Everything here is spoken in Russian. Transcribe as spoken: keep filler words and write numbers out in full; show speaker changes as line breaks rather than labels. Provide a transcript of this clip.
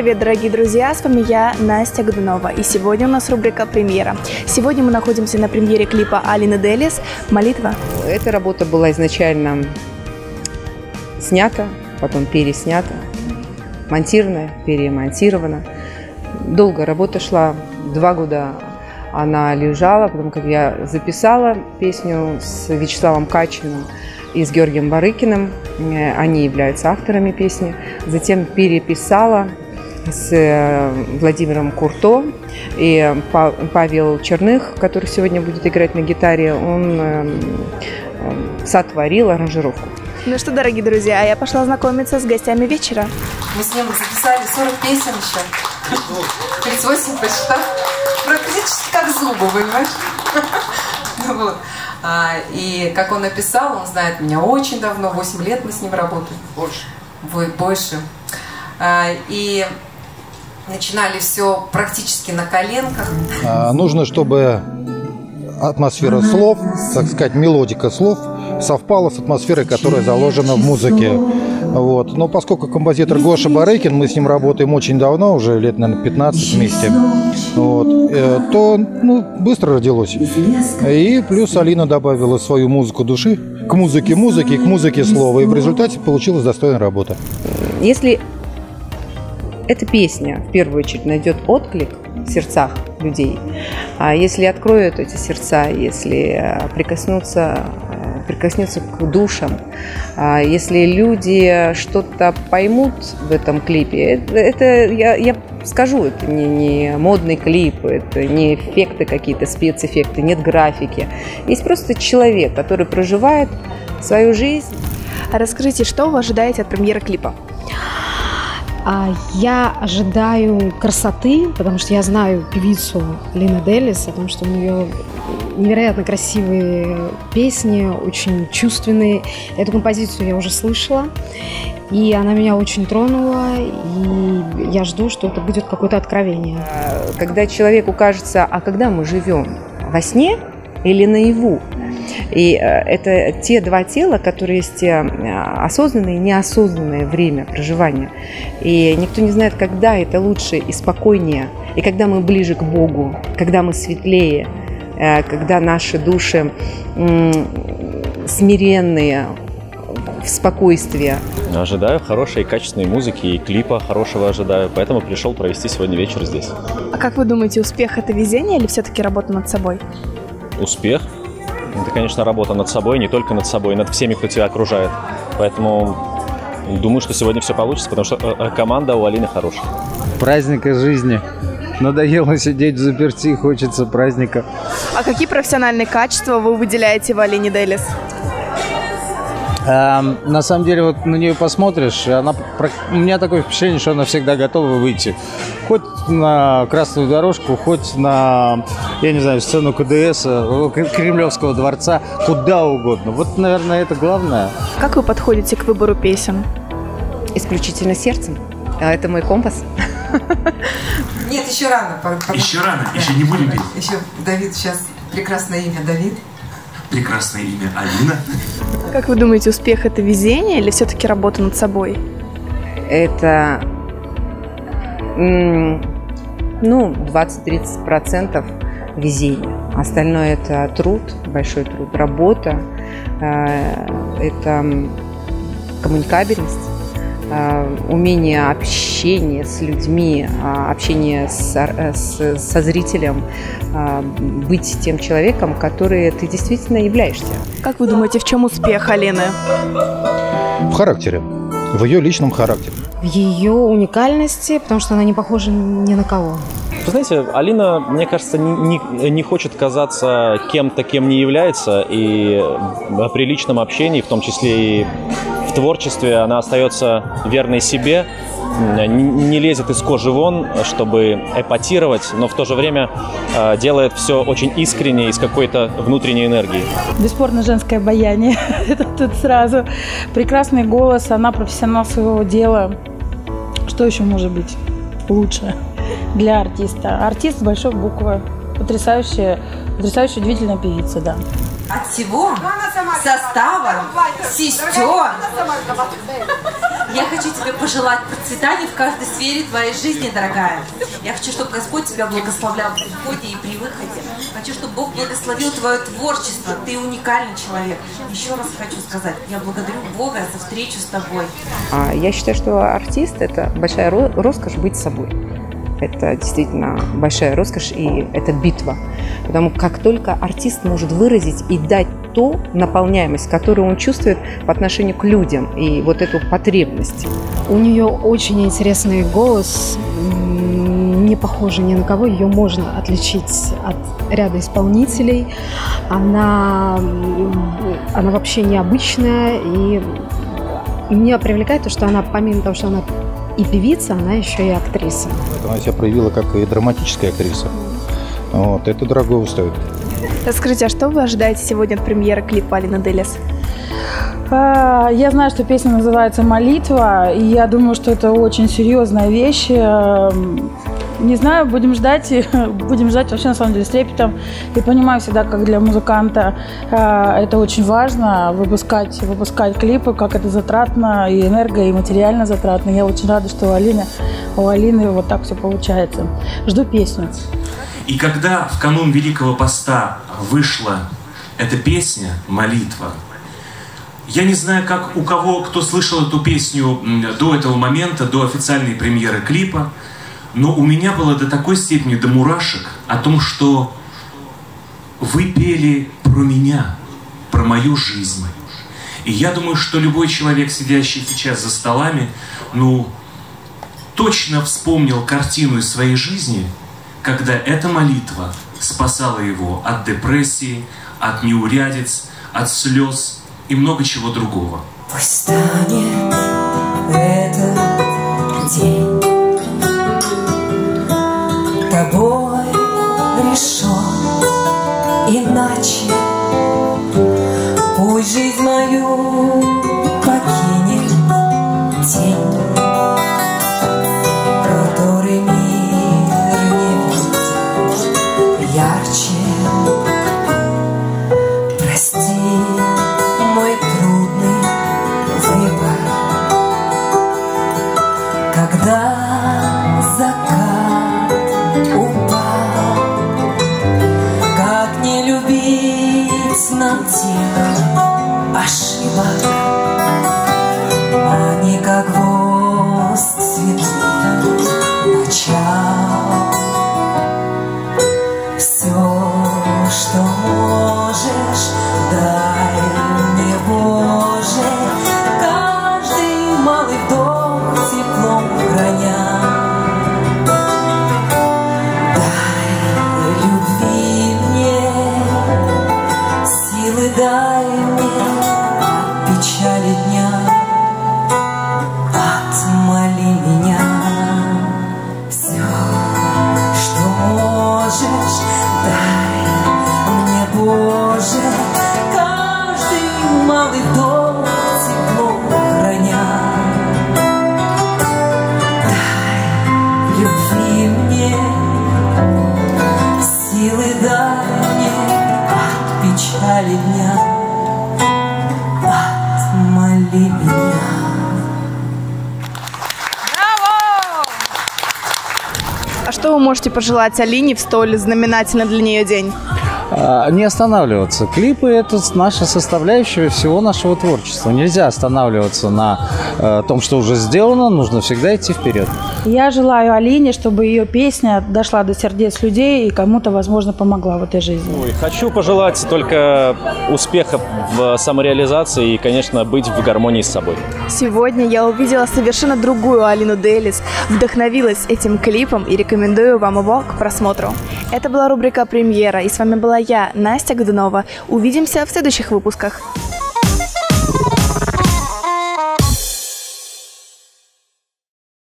привет, дорогие друзья! С вами я, Настя Годунова. И сегодня у нас рубрика «Премьера». Сегодня мы находимся на премьере клипа Алины Делис «Молитва».
Эта работа была изначально снята, потом переснята, монтирована, перемонтирована. Долго работа шла, два года она лежала, потом как я записала песню с Вячеславом Качиным и с Георгием Барыкиным, они являются авторами песни, затем переписала с Владимиром Курто, и Павел Черных, который сегодня будет играть на гитаре, он сотворил аранжировку.
Ну что, дорогие друзья, я пошла знакомиться с гостями вечера.
Мы с ним записали сорок песен еще, тридцать восемь посчитав, практически как зубы, понимаешь? Вот. А, и как он написал, он знает меня очень давно, восемь лет мы с ним работаем. Больше. Будет больше. А, и начинали все практически на коленках. А,
нужно, чтобы атмосфера слов, так сказать, мелодика слов совпала с атмосферой, которая заложена в музыке. Вот. Но поскольку композитор Гоша Барыкин, мы с ним работаем очень давно, уже лет, наверное, пятнадцать вместе, вот, то ну, быстро родилось. И плюс Алина добавила свою музыку души к музыке музыки и к музыке слова. И в результате получилась достойная работа.
Если эта песня в первую очередь найдет отклик в сердцах людей, а если откроют эти сердца, если прикоснутся прикоснется к душам, если люди что-то поймут в этом клипе, это, это я, я скажу, это не, не модный клип, это не эффекты какие-то, спецэффекты, нет графики. Есть просто человек, который проживает свою жизнь.
А расскажите, что вы ожидаете от премьеры клипа?
Я ожидаю красоты, потому что я знаю певицу Алину Делис, потому что у нее невероятно красивые песни, очень чувственные. Эту композицию я уже слышала, и она меня очень тронула, и я жду, что это будет какое-то откровение.
Когда человеку кажется, а когда мы живем, во сне или наяву? И это те два тела, которые есть осознанное и неосознанное время проживания. И никто не знает, когда это лучше и спокойнее, и когда мы ближе к Богу, когда мы светлее, когда наши души смиренные, в спокойствии.
Ожидаю хорошей и качественной музыки, и клипа хорошего ожидаю, поэтому пришел провести сегодня вечер здесь.
А как вы думаете, успех – это везение или все-таки работа над собой?
Успех – это, конечно, работа над собой, не только над собой, над всеми, кто тебя окружает. Поэтому думаю, что сегодня все получится, потому что команда у Алины хорошая.
Праздника жизни. Надоело сидеть в заперти, хочется праздника.
А какие профессиональные качества вы выделяете в Алине Делис?
А, на самом деле, вот на нее посмотришь, она, у меня такое впечатление, что она всегда готова выйти. Хоть на красную дорожку, хоть на, я не знаю, сцену ка дэ эс, Кремлевского дворца, куда угодно. Вот, наверное, это главное.
Как вы подходите к выбору песен?
Исключительно сердцем. А это мой компас. Нет, еще рано.
Еще рано, еще не будем петь.
Еще Давид, сейчас прекрасное имя Давид.
Прекрасное имя Алина.
Как вы думаете, успех – это везение или все-таки работа над собой?
Это, ну, двадцать-тридцать процентов везения. Остальное – это труд, большой труд, работа, это коммуникабельность, умение общения с людьми, общение с, с, со зрителем, быть тем человеком, который ты действительно являешься.
Как вы думаете, в чем успех Алины?
В характере, в ее личном характере.
В ее уникальности, потому что она не похожа ни на кого.
Вы знаете, Алина, мне кажется, не, не, не хочет казаться кем-то, кем не является, и при личном общении, в том числе и в творчестве, она остается верной себе, не лезет из кожи вон, чтобы эпатировать, но в то же время э, делает все очень искренне, из какой-то внутренней энергии.
Бесспорно, женское обаяние. Это тут сразу. Прекрасный голос, она профессионал своего дела. Что еще может быть лучше для артиста? Артист с большой буквы. Потрясающая, потрясающая, удивительная певица, да.
От всего состава сестер
Я хочу тебе пожелать процветания в каждой сфере твоей жизни, дорогая. Я хочу, чтобы Господь тебя благословлял при входе и при выходе. Хочу, чтобы Бог благословил твое творчество. Ты уникальный человек. Еще раз хочу сказать, я благодарю Бога за встречу с тобой.
Я считаю, что артист – это большая роскошь быть собой. Это действительно большая роскошь, и это битва. Потому как только артист может выразить и дать ту наполняемость, которую он чувствует по отношению к людям, и вот эту потребность.
У нее очень интересный голос, не похожа ни на кого, ее можно отличить от ряда исполнителей. Она, она вообще необычная, и меня привлекает то, что она, помимо того, что она и певица, она еще и актриса.
Она себя проявила как и драматическая актриса. Вот, это дорого стоит.
Расскажите, а что вы ожидаете сегодня от премьеры клипа Алины Делис?
Я знаю, что песня называется «Молитва», и я думаю, что это очень серьезная вещь. Не знаю, будем ждать, будем ждать вообще на самом деле с трепетом. И понимаю всегда, как для музыканта это очень важно, выпускать, выпускать клипы, как это затратно, и энерго, и материально затратно. Я очень рада, что у Алины, у Алины вот так все получается. Жду песню.
И когда в канун Великого Поста вышла эта песня «Молитва», я не знаю, как у кого, кто слышал эту песню до этого момента, до официальной премьеры клипа, но у меня было до такой степени, до мурашек, о том, что вы пели про меня, про мою жизнь. И я думаю, что любой человек, сидящий сейчас за столами, ну, точно вспомнил картину из своей жизни, когда эта молитва спасала его от депрессии, от неурядиц, от слез и много чего другого.
Пусть станет этот день тобой решен иначе. Пусть жизнь мою покинет тень, который мир не видит ярче. Прости мой трудный выбор, когда закат упал. Как не любить нам тех ошибок, они как гвоздь светлых начал. Все, что можешь, дай мне, Боже, каждый малый вдох теплом храня. Дай любви мне, силы дай мне от печали дня. Отмоли меня. Все, что можешь, дай мне, Боже, каждый малый вдох тепло храня. Дай любви мне, силы дай мне от печали дня. Отмоли меня.
А что вы можете пожелать Алине в столь знаменательный для нее день?
Не останавливаться. Клипы – это наша составляющая всего нашего творчества. Нельзя останавливаться на э, том, что уже сделано. Нужно всегда идти вперед.
Я желаю Алине, чтобы ее песня дошла до сердец людей и кому-то, возможно, помогла в этой жизни.
Ой, хочу пожелать только успеха в самореализации и, конечно, быть в гармонии с собой.
Сегодня я увидела совершенно другую Алину Делис, вдохновилась этим клипом и рекомендую вам его к просмотру. Это была рубрика «Премьера», и с вами была я, Настя Годунова. Увидимся в следующих выпусках.